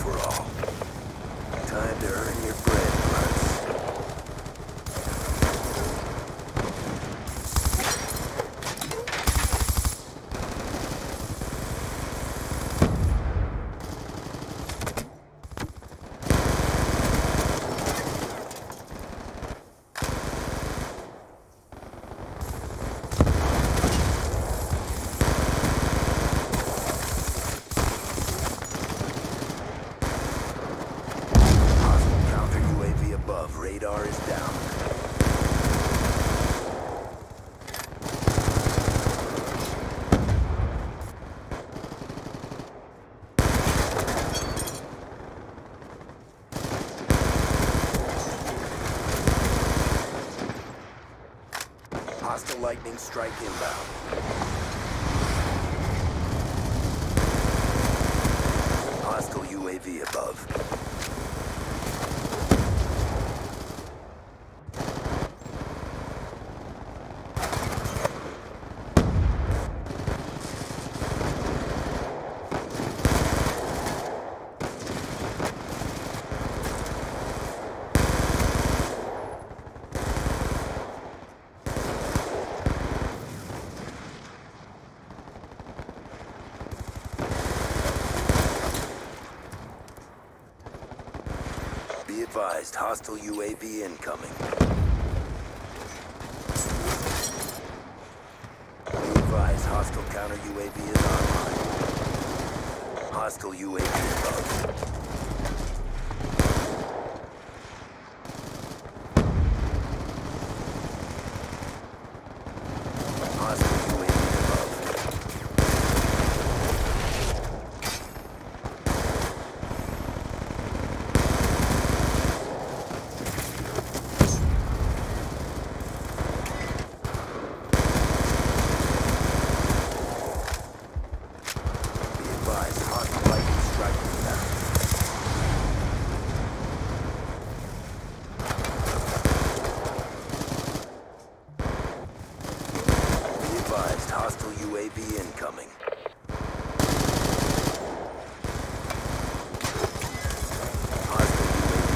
for all. Time to earn your bread, Bloods. Radar is down. Hostile lightning strike inbound. Hostile UAV above. Be advised, hostile UAV incoming. Be advised, hostile counter UAV is online. Hostile UAV above. Hostile UAV above. Hostile UAV incoming. Hostile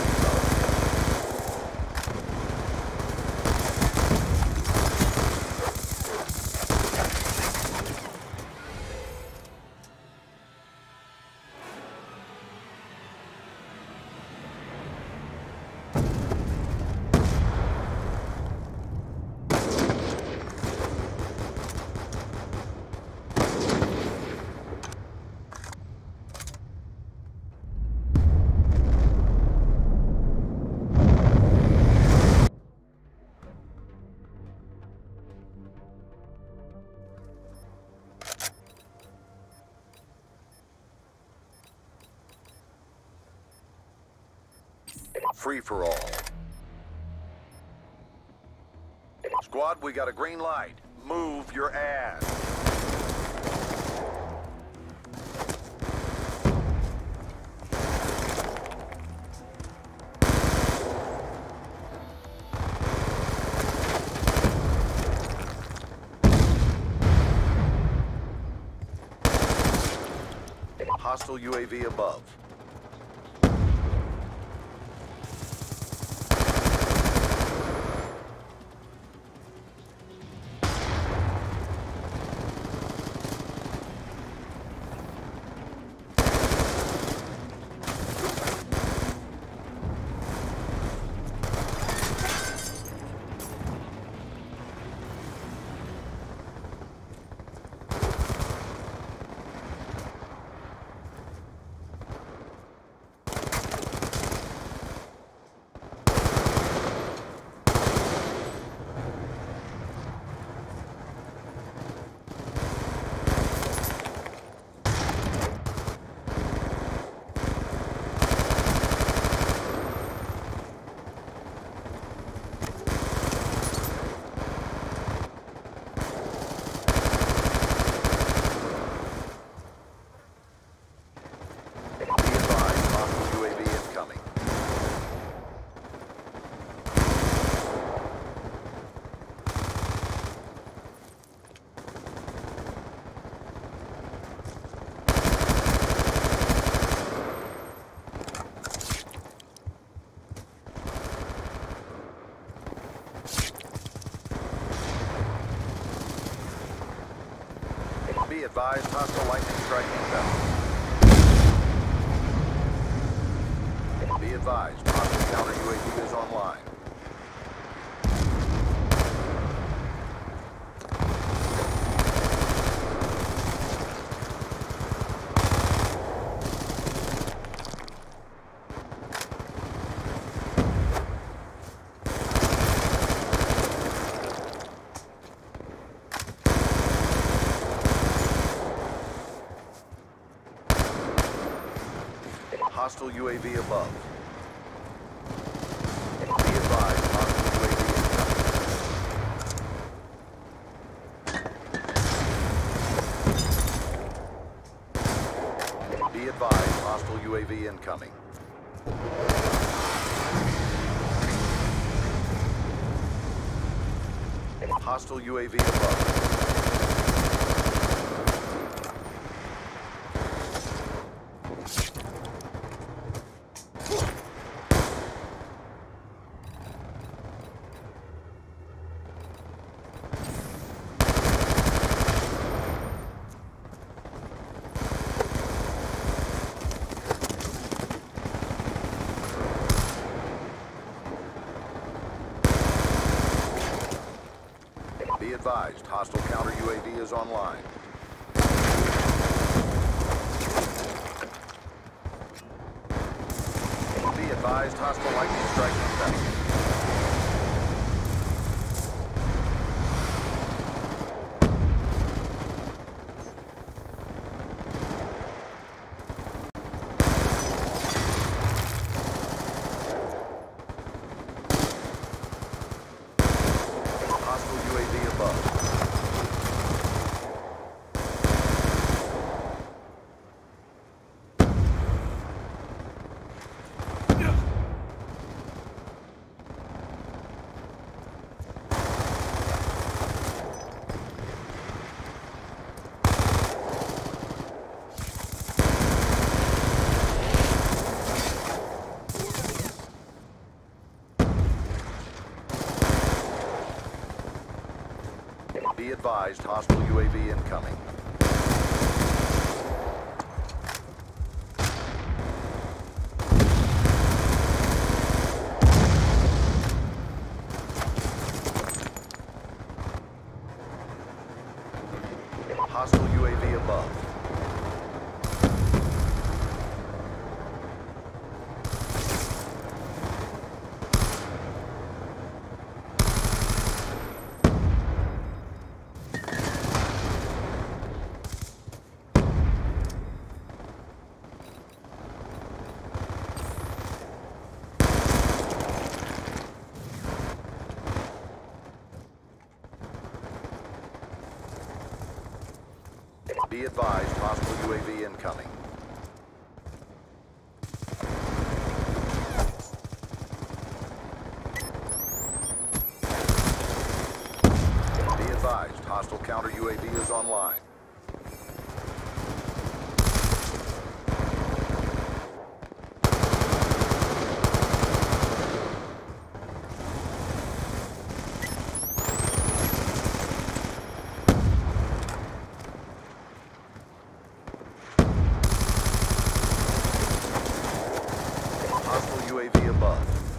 Free for all. Squad, we got a green light. Move your ass. Hostile UAV above. advised, hostile lightning strike inbound. Be advised, hostile counter UAV is online. Hostile UAV above. Be advised, hostile UAV incoming. Be advised, hostile UAV incoming. Hostile UAV above. Be advised, hostile counter UAV is online. Be advised, hostile lightning strike inbound. Hostile UAV above. Be advised, hostile UAV incoming. Hostile UAV above. Be advised, hostile UAV incoming. Be advised, hostile counter UAV is online. Hostile UAV above.